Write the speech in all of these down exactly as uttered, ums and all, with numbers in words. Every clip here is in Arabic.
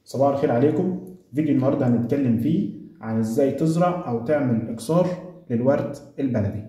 صباح الخير عليكم. فيديو النهارده هنتكلم فيه عن ازاي تزرع او تعمل اكسار للورد البلدي.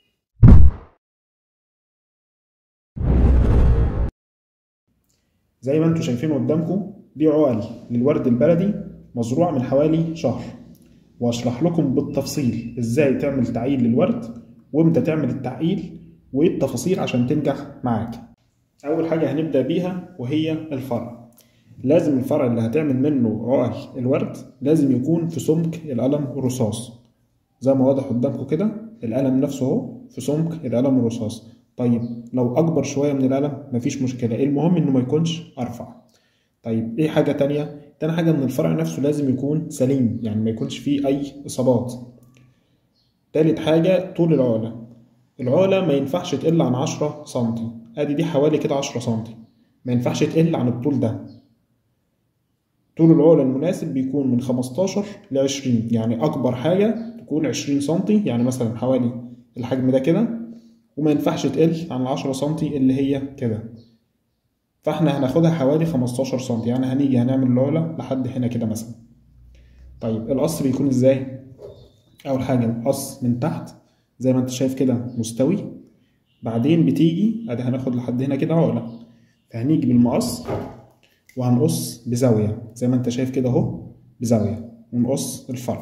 زي ما انتم شايفين قدامكم دي عقل للورد البلدي مزروع من حوالي شهر، واشرح لكم بالتفصيل ازاي تعمل تعقيل للورد وامتى تعمل التعقيل وايه التفاصيل عشان تنجح معاك. اول حاجه هنبدا بيها وهي الفرع. لازم الفرع اللي هتعمل منه عقل الورد لازم يكون في سمك القلم الرصاص، زي ما واضح قدامكم كده القلم نفسه اهو في سمك القلم الرصاص. طيب لو اكبر شويه من القلم مفيش مشكله، المهم انه ما يكونش ارفع. طيب ايه حاجه تانية؟ تاني حاجه ان الفرع نفسه لازم يكون سليم، يعني ما يكونش فيه اي اصابات. تالت حاجه طول العقله. العقله ما ينفعش تقل عن عشرة سنتي، ادي دي حوالي كده عشرة سنتي، ما ينفعش تقل عن الطول ده. طول العقلة المناسب بيكون من خمستاشر ل عشرين، يعني أكبر حاجة تكون عشرين سنتي، يعني مثلا حوالي الحجم ده كده، وما ينفعش تقل عن عشرة سنتي اللي هي كده. فاحنا هناخدها حوالي خمستاشر سنتي، يعني هنيجي هنعمل العقلة لحد هنا كده مثلا. طيب القص بيكون ازاي؟ أول حاجة القص من تحت زي ما انت شايف كده مستوي، بعدين بتيجي ادي هناخد لحد هنا كده عقلة، فهنيجي بالمقص وهنقص بزاوية زي ما انت شايف كده اهو بزاوية، ونقص الفرع.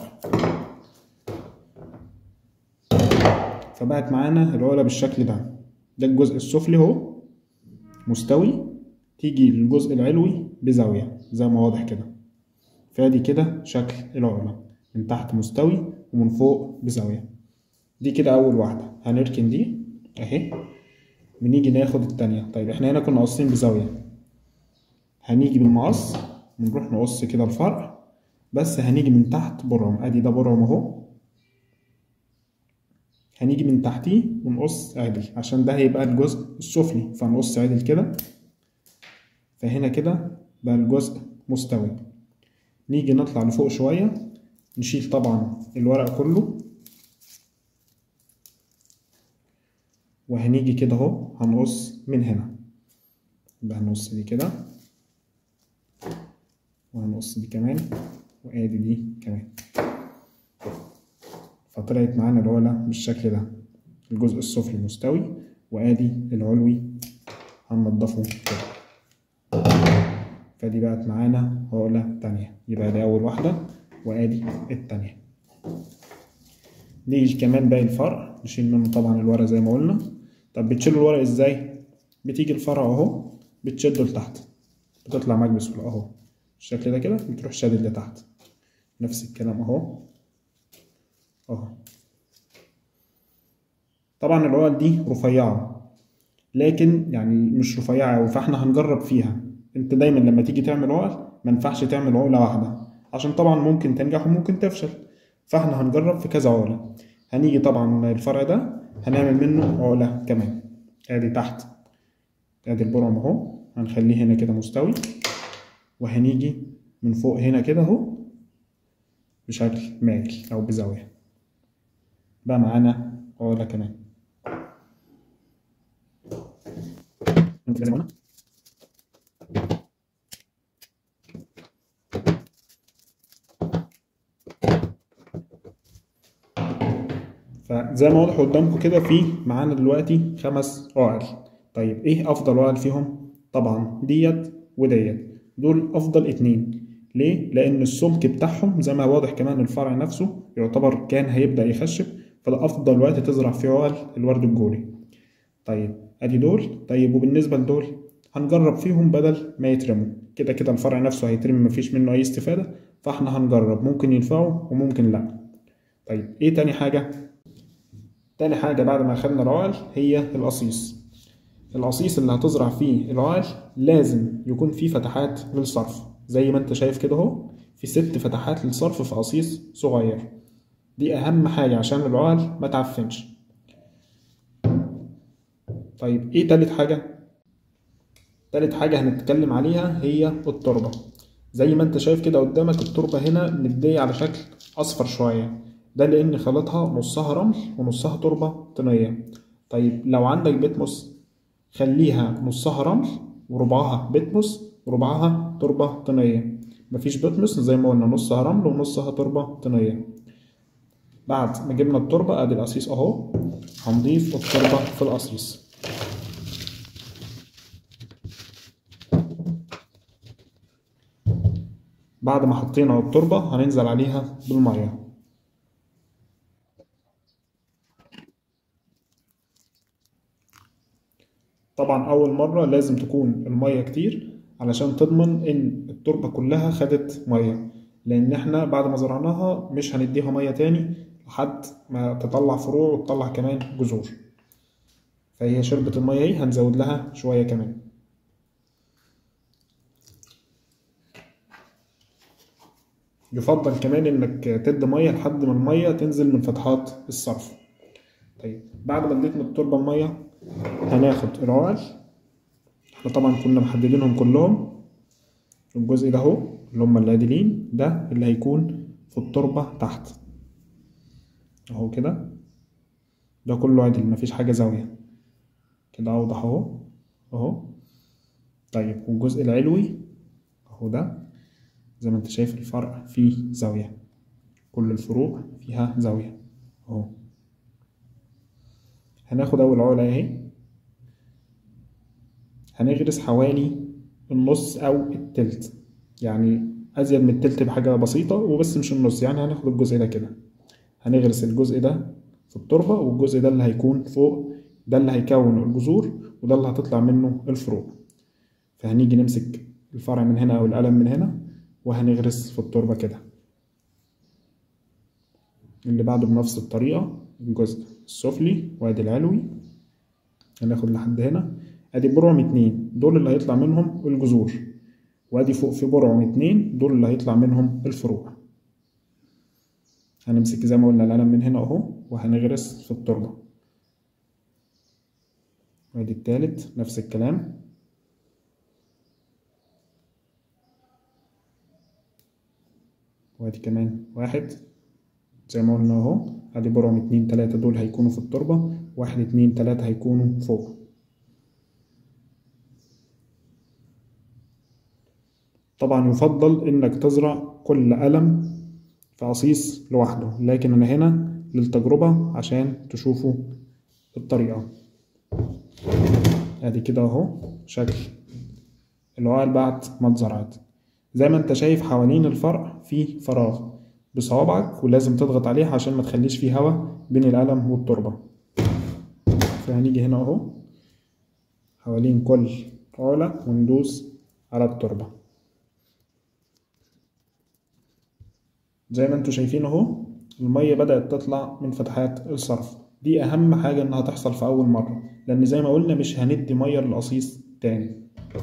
فبقت معانا العقلة بالشكل ده. ده الجزء السفلي اهو مستوي، تيجي للجزء العلوي بزاوية زي ما واضح كده. فادي كده شكل العقلة، من تحت مستوي ومن فوق بزاوية. دي كده أول واحدة، هنركن دي اهي. بنيجي ناخد التانية. طيب احنا هنا كنا قاصين بزاوية، هنيجي بالمقص ونروح نقص كده الفرع، بس هنيجي من تحت برعم. ادي ده برعم اهو، هنيجي من تحتيه ونقص عدل عشان ده هيبقى الجزء السفلي، فنقص عدل كده. فهنا كده بقى الجزء مستوي. نيجي نطلع لفوق شوية، نشيل طبعا الورق كله، وهنيجي كده اهو هنقص من هنا. يبقى هنقص دي كده، وهنقص دي كمان، وادي دي كمان. فطلعت معانا العقلة بالشكل ده، الجزء السفلي مستوي وادي العلوي هننضفه كده. فدي بقت معانا عقلة تانية، يبقى دي أول واحدة وادي التانية. نيجي كمان باقي الفرع نشيل منه طبعا الورق زي ما قلنا. طب بتشيلوا الورق ازاي؟ بتيجي الفرع اهو بتشده لتحت، بتطلع معاك بسهولة اهو بالشكل ده كده، بتروح شادد لتحت. نفس الكلام اهو اهو. طبعا العقل دي رفيعة، لكن يعني مش رفيعة أوي، فاحنا هنجرب فيها. انت دايما لما تيجي تعمل عقل ما ينفعش تعمل عقلة واحدة، عشان طبعا ممكن تنجح وممكن تفشل. فاحنا هنجرب في كذا عقلة. هنيجي طبعا الفرع ده هنعمل منه عقلة كمان. ادي تحت ادي البرعم اهو، هنخليه هنا كده مستوي، وهنيجي من فوق هنا كده اهو بشكل مائل او بزاوية. بقى معانا عقلة كمان. فزي ما واضح قدامكم كده في معانا دلوقتي خمس عقل. طيب ايه افضل عقل فيهم؟ طبعا ديت وديت، دول افضل اتنين. ليه؟ لان السمك بتاعهم زي ما واضح كمان الفرع نفسه يعتبر كان هيبدأ يخشب، فده افضل وقت تزرع فيه عقل الورد الجوري. طيب ادي دول. طيب وبالنسبة لدول هنجرب فيهم بدل ما يترموا، كده كده الفرع نفسه هيترمي مفيش منه اي استفادة، فاحنا هنجرب ممكن ينفعوا وممكن لا. طيب ايه تاني حاجة؟ تاني حاجة بعد ما خدنا العقل هي القصيص. القصيص اللي هتزرع فيه العقل لازم يكون فيه فتحات للصرف، زي ما انت شايف كده اهو في ست فتحات للصرف في قصيص صغير. دي اهم حاجة عشان العقل ما تعفنش. طيب ايه تالت حاجة؟ تالت حاجة هنتكلم عليها هي التربة. زي ما انت شايف كده قدامك التربة هنا مدية على شكل اصفر شوية، ده لان خلطها نصها رمل ونصها تربة طينية. طيب لو عندك بتموس خليها نصها رمل وربعها بتموس وربعها تربة طينية، مفيش بتمس زي ما قلنا، نصها رمل ونصها تربة طينية. بعد ما جبنا التربة ادي القصيص اهو، هنضيف التربة في القصيص. بعد ما حطينا التربة هننزل عليها بالمية. طبعا اول مرة لازم تكون المية كتير علشان تضمن ان التربة كلها خدت مية، لان احنا بعد ما زرعناها مش هنديها مية تاني لحد ما تطلع فروع وتطلع كمان جذور، فهي شربت المية اهي، هنزود لها شوية كمان. يفضل كمان انك تدي مية لحد ما المية تنزل من فتحات الصرف. طيب بعد ما اديت من التربة المية هناخد العقل. احنا طبعا كنا محددينهم كلهم، الجزء ده اهو اللي هم العادلين ده اللي هيكون في التربة تحت اهو كده، ده كله عدل مفيش حاجة زاوية كده، اوضح اهو اهو. طيب والجزء العلوي اهو ده زي ما انت شايف الفرع فيه زاوية، كل الفروع فيها زاوية اهو. هناخد اول عقلة اهي، هنغرس حوالي النص او التلت، يعني ازيد من التلت بحاجة بسيطة وبس مش النص، يعني هناخد الجزء ده كده، هنغرس الجزء ده في التربة، والجزء ده اللي هيكون فوق ده اللي هيكون الجذور وده اللي هتطلع منه الفروع. فهنيجي نمسك الفرع من هنا او القلم من هنا وهنغرس في التربة كده. اللي بعده بنفس الطريقة، الجزء السفلي وادي العلوي هناخد لحد هنا، ادي برعم اتنين دول اللي هيطلع منهم الجذور، وادي فوق في برعم اتنين دول اللي هيطلع منهم الفروع. هنمسك زي ما قلنا القلم من هنا اهو وهنغرس في التربة. وادي التالت نفس الكلام، وادي كمان واحد زي ما قلنا اهو، ادي برعم اتنين تلاتة دول هيكونوا في التربة، واحد اتنين تلاتة هيكونوا فوق. طبعا يفضل انك تزرع كل قلم في قصيص لوحده، لكن انا هنا للتجربة عشان تشوفوا الطريقة. ادي كده اهو شكل العقل بعد ما اتزرعت. زي ما انت شايف حوالين الفرع في فراغ بصوابعك، ولازم تضغط عليه عشان ما تخليش فيه هواء بين القلم والتربة. فهنيجي هنا اهو حوالين كل عقلة وندوس على التربة زي ما انتوا شايفين اهو. المية بدأت تطلع من فتحات الصرف، دي اهم حاجة انها تحصل في اول مرة، لان زي ما قلنا مش هندي مية للقصيص تاني.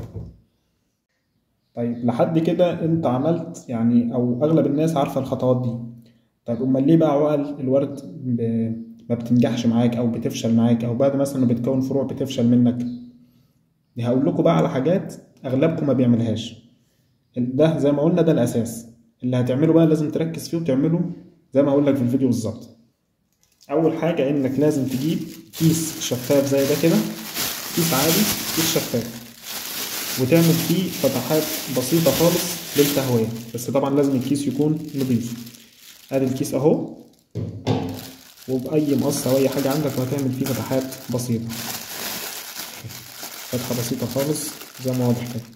طيب لحد كده انت عملت يعني، او اغلب الناس عارفة الخطوات دي. طيب امال ليه بقى عقل الورد ب... ما بتنجحش معاك او بتفشل معاك، او بعد مثلا ما بتكون فروع بتفشل منك؟ دي هقول لكم بقى على حاجات اغلبكم ما بيعملهاش. ده زي ما قلنا ده الاساس اللي هتعمله، بقى لازم تركز فيه وتعمله زي ما هقول لك في الفيديو بالظبط. اول حاجه انك لازم تجيب كيس شفاف زي ده كده، كيس عادي كيس شفاف، وتعمل فيه فتحات بسيطه خالص للتهويه، بس طبعا لازم الكيس يكون نظيف. ادي الكيس اهو، وباي مقص او اي حاجه عندك وهتعمل فيه فتحات بسيطه، فتحه بسيطه خالص زي ما واضح كده.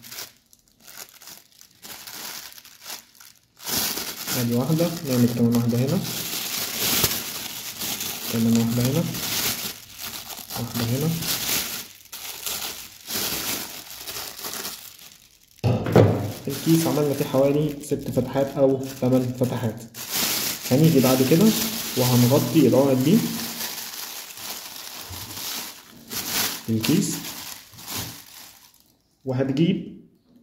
ادي واحدة، نعمل كمان واحدة هنا، كمان واحدة هنا، واحدة هنا. الكيس عملنا فيه حوالي ست فتحات أو ثمان فتحات. هنيجي بعد كده وهنغطي العقد دي في الكيس، وهتجيب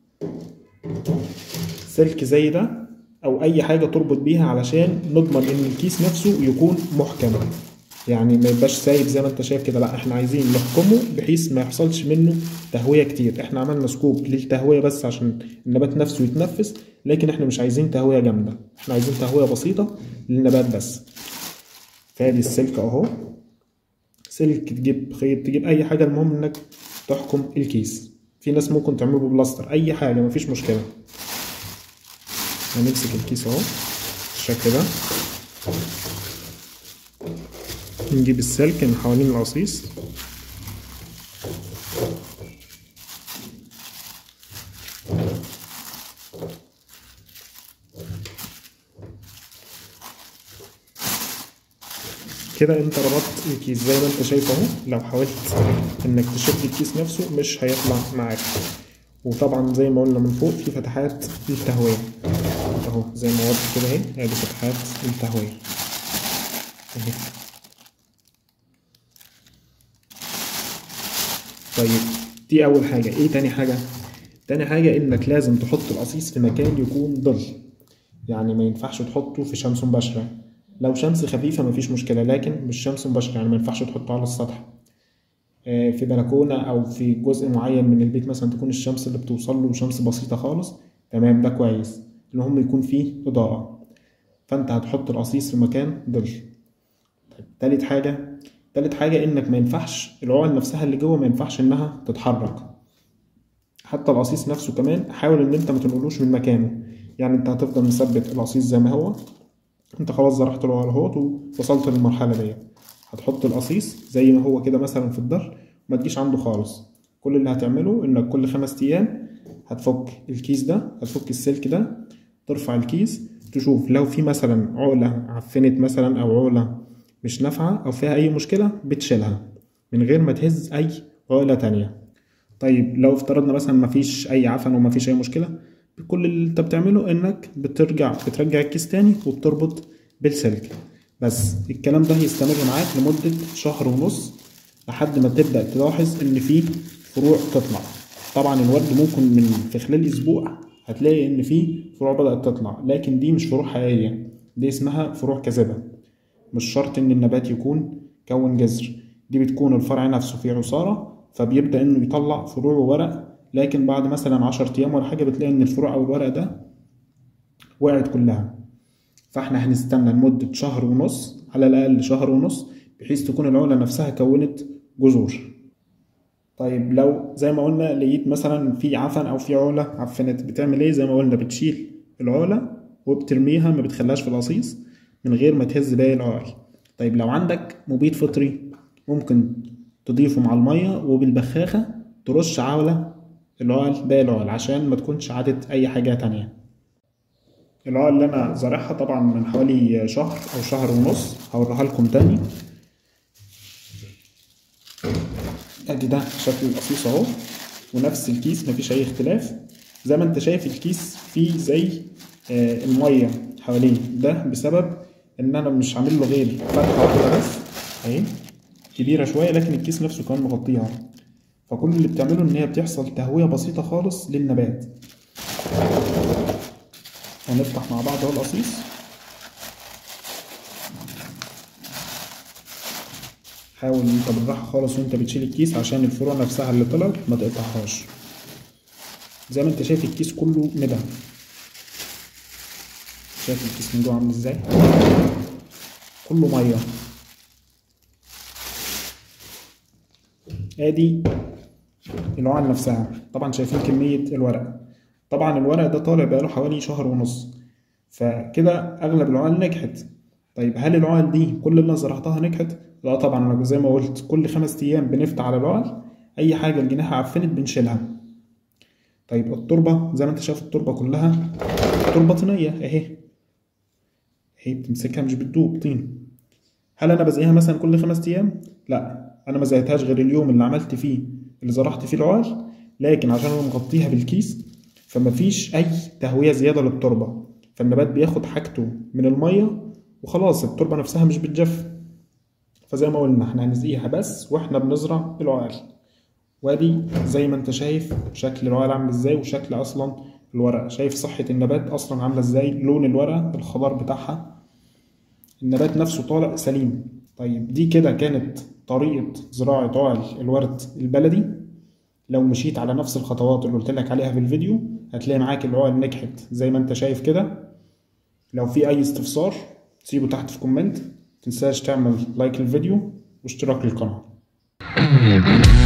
سلك زي ده او اي حاجه تربط بيها علشان نضمن ان الكيس نفسه يكون محكم، يعني ما يبقاش سايب زي ما انت شايف كده، لا احنا عايزين نحكمه بحيث ما يحصلش منه تهويه كتير. احنا عملنا سكوب للتهويه بس عشان النبات نفسه يتنفس، لكن احنا مش عايزين تهويه جامده، احنا عايزين تهويه بسيطه للنبات بس. فادي السلك اهو، سلك تجيب خيط تجيب اي حاجه، المهم انك تحكم الكيس. في ناس ممكن تعمله ببلاستر، اي حاجه مفيش مشكله. هنمسك الكيس اهو بالشكل ده، نجيب السلك من حوالين القصيص كده. انت ربطت الكيس زي ما انت شايف اهو. لو حاولت انك تشد الكيس نفسه مش هيطلع معاك. وطبعا زي ما قلنا من فوق في فتحات للتهوية اهو، زي ما واضح كده اهي، ادي فتحات للتهوية اهي. طيب دي اول حاجة. ايه تاني حاجة؟ تاني حاجة انك لازم تحط القصيص في مكان يكون ظل، يعني ما ينفعش تحطه في شمس مباشرة. لو شمس خفيفة مفيش مشكلة، لكن مش شمس مباشرة، يعني ما ينفعش تحطه على السطح في بلكونة أو في جزء معين من البيت مثلا تكون الشمس اللي بتوصل له شمس بسيطة خالص. تمام، ده كويس، المهم يكون فيه إضاءة. فأنت هتحط القصيص في مكان ظل. طيب تالت حاجة تالت حاجة إنك ما ينفعش العقل نفسها اللي جوه ما ينفعش إنها تتحرك. حتى القصيص نفسه كمان حاول إن أنت ما تنقلوش من مكانه، يعني أنت هتفضل مثبت القصيص زي ما هو. أنت خلاص زرعت العقل اهوت ووصلت للمرحلة دي. هتحط القصيص زي ما هو كده مثلا في الظهر، وما تجيش عنده خالص. كل اللي هتعمله انك كل خمس ايام هتفك الكيس ده، هتفك السلك ده، ترفع الكيس تشوف لو في مثلا عقلة عفنت مثلا او عقلة مش نافعة او فيها اي مشكلة بتشيلها من غير ما تهز اي عقلة تانية. طيب لو افترضنا مثلا مفيش اي عفن ومفيش اي مشكلة، كل اللي انت بتعمله انك بترجع بترجع الكيس تاني وبتربط بالسلك بس. الكلام ده هيستمر معاك لمدة شهر ونص لحد ما تبدأ تلاحظ ان في فروع تطلع. طبعا الورد ممكن من في خلال اسبوع هتلاقي ان في فروع بدأت تطلع، لكن دي مش فروع حقيقية، دي اسمها فروع كاذبة. مش شرط ان النبات يكون كون جذر، دي بتكون الفرع نفسه فيه عصارة فبيبدأ انه يطلع فروع وورق، لكن بعد مثلا عشر ايام ولا حاجة بتلاقي ان الفروع او الورق ده وقعت كلها. فاحنا هنستنى لمدة شهر ونص، على الأقل شهر ونص، بحيث تكون العقلة نفسها كونت جذور. طيب لو زي ما قلنا لقيت مثلا في عفن أو في عقلة عفنت، بتعمل إيه؟ زي ما قلنا بتشيل العقلة وبترميها، ما بتخليهاش في القصيص من غير ما تهز باقي العقل. طيب لو عندك مبيد فطري ممكن تضيفه مع المية وبالبخاخة ترش عقلة العقل باقي العقل عشان ما تكونش عادت أي حاجة تانية. العقل اللي انا زارعها طبعا من حوالي شهر او شهر ونص هوريها لكم تاني. ادي ده شكل القصيص اهو، ونفس الكيس مفيش اي اختلاف. زي ما انت شايف الكيس فيه زي آه الميه حواليه، ده بسبب ان انا مش عامل له غير فتحه واحده بس اهي كبيره شويه، لكن الكيس نفسه كمان مغطيها. فكل اللي بتعمله ان هي بتحصل تهويه بسيطه خالص للنبات. هنفتح مع بعض اهو القصيص. حاول انت بالراحه خالص وانت بتشيل الكيس عشان الفروع نفسها اللي طلعت ما تقطعهاش. زي ما انت شايف الكيس كله ندى، شايف الكيس من جوه عامل ازاي، كله ميه. ادي العقل نفسها. طبعا شايفين كميه الورق، طبعا الورق ده طالع بقاله حوالي شهر ونص، فكده اغلب العقل نجحت. طيب هل العقل دي كل اللي زرعتها نجحت؟ لا طبعا، انا زي ما قلت كل خمس ايام بنفتح على العقل، اي حاجه الجناحه عفنت بنشيلها. طيب التربه زي ما انت شايف التربه كلها تربه طينيه اهي، اهي بتمسكها مش بتدوب طين. هل انا بزقيها مثلا كل خمس ايام؟ لا، انا ما زقيتهاش غير اليوم اللي عملت فيه اللي زرعت فيه العقل، لكن عشان انا مغطيها بالكيس فمفيش اي تهويه زياده للتربه، فالنبات بياخد حاجته من الميه وخلاص، التربه نفسها مش بتجف. فزي ما قلنا احنا هنسقيها بس واحنا بنزرع العقل. وادي زي ما انت شايف شكل العقل عامل ازاي، وشكل اصلا الورقه، شايف صحه النبات اصلا عامله ازاي، لون الورقه الخضار بتاعها، النبات نفسه طالع سليم. طيب دي كده كانت طريقه زراعه عقل الورد البلدي. لو مشيت على نفس الخطوات اللي قلت لك عليها في الفيديو هتلاقي معاك العقل نجحت زي ما انت شايف كده. لو في اي استفسار سيبه تحت في كومنت، متنساش تعمل لايك للفيديو واشتراك للقناة.